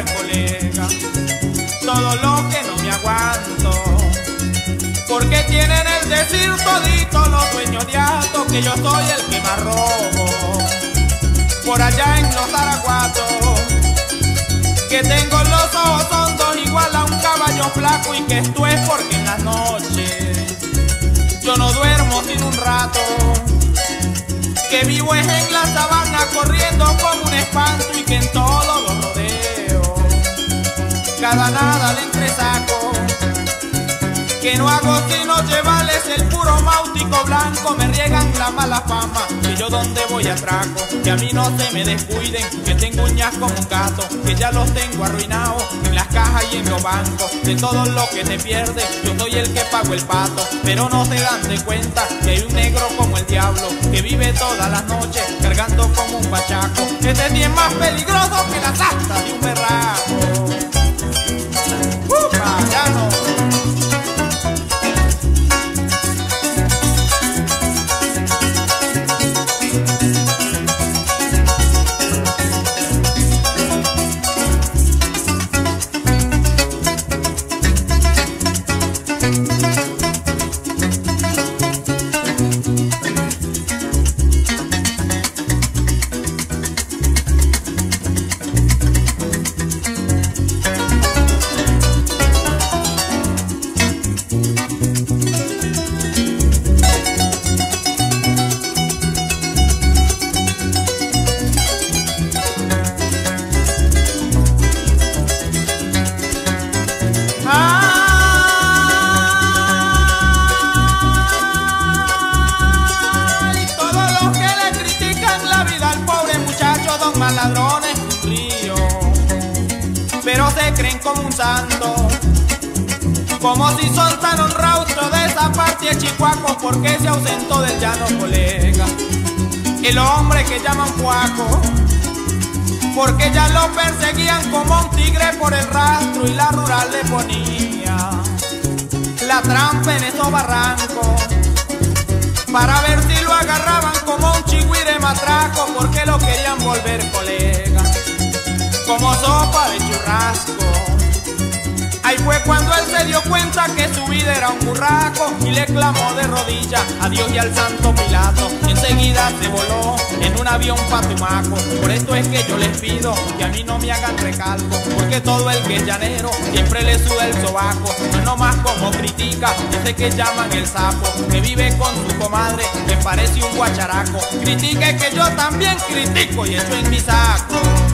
volver, colega, todo lo que no me aguanto. Porque tienen el decir todito los dueños de Hato que yo soy el que más robo. Por allá en los Araguatos, que tengo los ojos hondos igual a un caballo flaco, y que esto es porque en las noches yo no duermo sin un rato, que vivo es en la sabana corriendo como un espanto, y que en todos los rodeos cada nada le entresaco, que no hago sino llevarles el puro máutico blanco. Me riegan la mala fama, que yo donde voy atraco, que a mí no se me descuiden, que tengo uñas como un gato, que ya los tengo arruinados en las cajas y en los bancos. De todo lo que se pierde, yo soy el que pago el pato, pero no se dan de cuenta que hay un negro como el diablo, que vive todas las noches cargando como un bachaco. Este es bien más peligroso que las astas de un berraco. Ya no. Ladrones un río, pero se creen como un santo, como si son tan honrados de esa parte de Chihuahua. Porque se ausentó del llano, colega, el hombre que llaman Cuaco, porque ya lo perseguían como un tigre por el rastro, y la rural le ponía la trampa en esos barrancos para ver si lo agarraban como un chigüire matraco, porque lo querían volver, colega, como sopa de churrasco. Ahí fue cuando él se dio cuenta que su vida era un burraco, y le clamó de rodillas a Dios y al santo Pilato. Enseguida se voló en un avión pa' Tumaco. Por esto es que yo les pido que a mí no me hagan recalco, porque todo el que es llanero siempre le suda el sobaco. No es nomás como critica ese que llaman el sapo, que vive con su comadre, que parece un guacharaco. Critique que yo también critico y echo en mi saco.